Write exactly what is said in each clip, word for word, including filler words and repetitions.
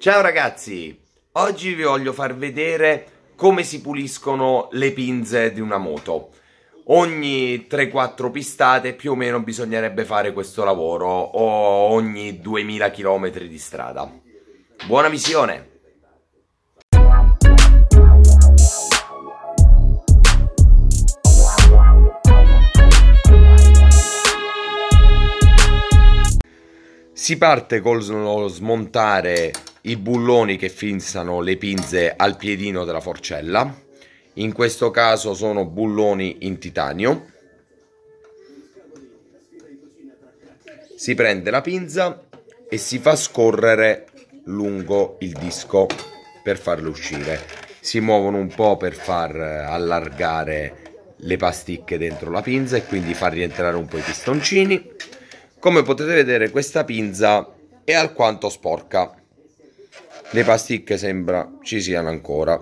Ciao ragazzi, oggi vi voglio far vedere come si puliscono le pinze di una moto. Ogni tre quattro pistate più o meno bisognerebbe fare questo lavoro, o ogni duemila chilometri di strada. Buona visione! Si parte col smontare i bulloni che fissano le pinze al piedino della forcella. In questo caso sono bulloni in titanio. Si prende la pinza e si fa scorrere lungo il disco per farlo uscire. Si muovono un po' per far allargare le pasticche dentro la pinza e quindi far rientrare un po' i pistoncini. Come potete vedere, questa pinza è alquanto sporca. Le pasticche sembra ci siano ancora.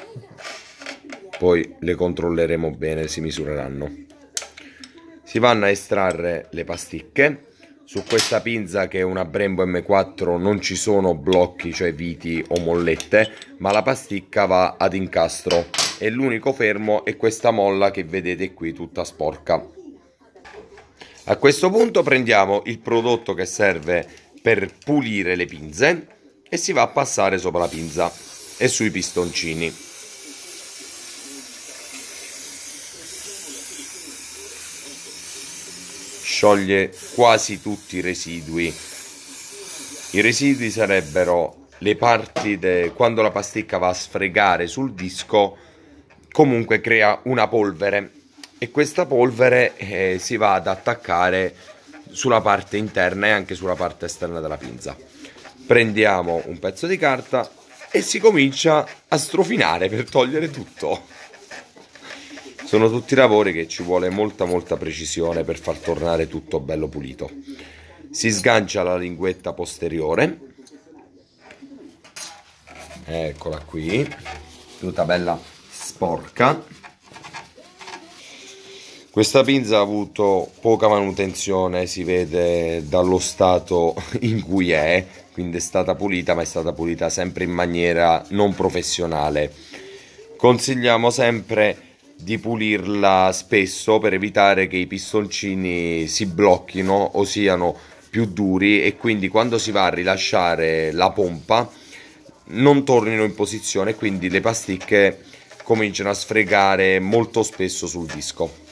Poi le controlleremo bene, si misureranno. Si vanno a estrarre le pasticche. Su questa pinza, che è una Brembo M quattro, non ci sono blocchi, cioè viti o mollette, ma la pasticca va ad incastro e l'unico fermo è questa molla che vedete qui tutta sporca. A questo punto prendiamo il prodotto che serve per pulire le pinze e si va a passare sopra la pinza e sui pistoncini. Scioglie quasi tutti i residui. I residui sarebbero le parti de... quando la pasticca va a sfregare sul disco, comunque crea una polvere. E questa polvere eh, si va ad attaccare sulla parte interna e anche sulla parte esterna della pinza. Prendiamo un pezzo di carta e si comincia a strofinare per togliere tutto. Sono tutti lavori che ci vuole molta molta precisione per far tornare tutto bello pulito. Si sgancia la linguetta posteriore. Eccola qui, tutta bella sporca. Questa pinza ha avuto poca manutenzione, si vede dallo stato in cui è, quindi è stata pulita, ma è stata pulita sempre in maniera non professionale. Consigliamo sempre di pulirla spesso per evitare che i pistoncini si blocchino o siano più duri e quindi quando si va a rilasciare la pompa non tornino in posizione, quindi le pasticche cominciano a sfregare molto spesso sul disco.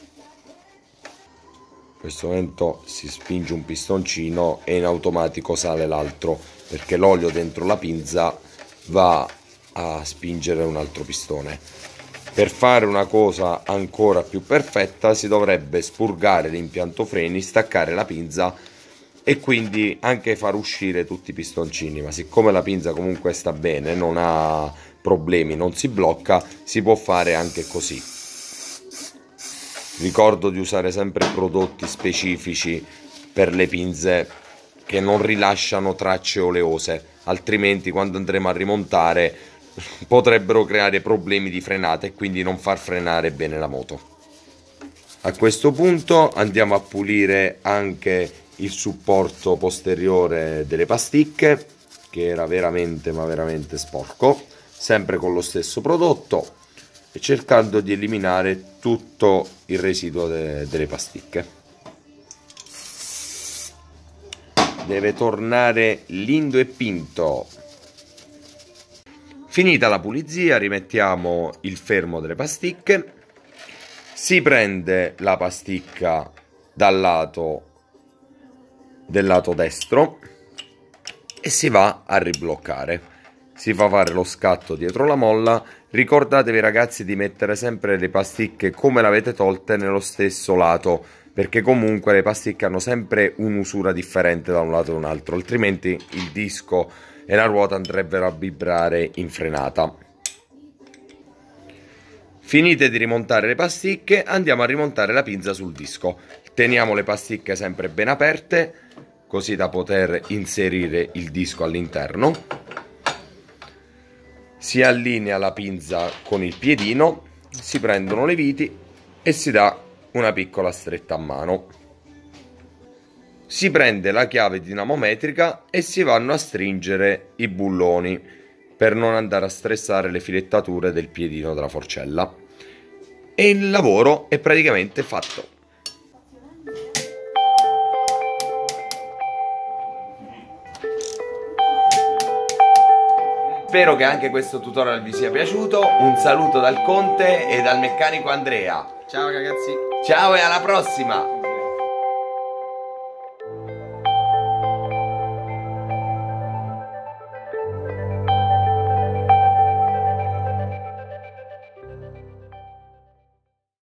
In questo momento si spinge un pistoncino e in automatico sale l'altro, perché l'olio dentro la pinza va a spingere un altro pistone. Per fare una cosa ancora più perfetta si dovrebbe spurgare l'impianto freni, staccare la pinza e quindi anche far uscire tutti i pistoncini, ma siccome la pinza comunque sta bene, non ha problemi, non si blocca, si può fare anche così. Ricordo di usare sempre prodotti specifici per le pinze che non rilasciano tracce oleose, altrimenti quando andremo a rimontare potrebbero creare problemi di frenata e quindi non far frenare bene la moto. A questo punto andiamo a pulire anche il supporto posteriore delle pasticche, che era veramente ma veramente sporco, sempre con lo stesso prodotto, e cercando di eliminare tutto il residuo de delle pasticche. Deve tornare lindo e pinto. Finita la pulizia, rimettiamo il fermo delle pasticche, si prende la pasticca dal lato del lato destro e si va a ribloccare. Si fa fare lo scatto dietro la molla. Ricordatevi ragazzi di mettere sempre le pasticche come le avete tolte nello stesso lato, perché comunque le pasticche hanno sempre un'usura differente da un lato e un altro, altrimenti il disco e la ruota andrebbero a vibrare in frenata. Finite di rimontare le pasticche, andiamo a rimontare la pinza sul disco. Teniamo le pasticche sempre ben aperte, così da poter inserire il disco all'interno. Si allinea la pinza con il piedino, si prendono le viti e si dà una piccola stretta a mano. si prende la chiave dinamometrica e si vanno a stringere i bulloni per non andare a stressare le filettature del piedino della forcella. E il lavoro è praticamente fatto. Spero che anche questo tutorial vi sia piaciuto. Un saluto dal Conte e dal meccanico Andrea. Ciao ragazzi. Ciao e alla prossima!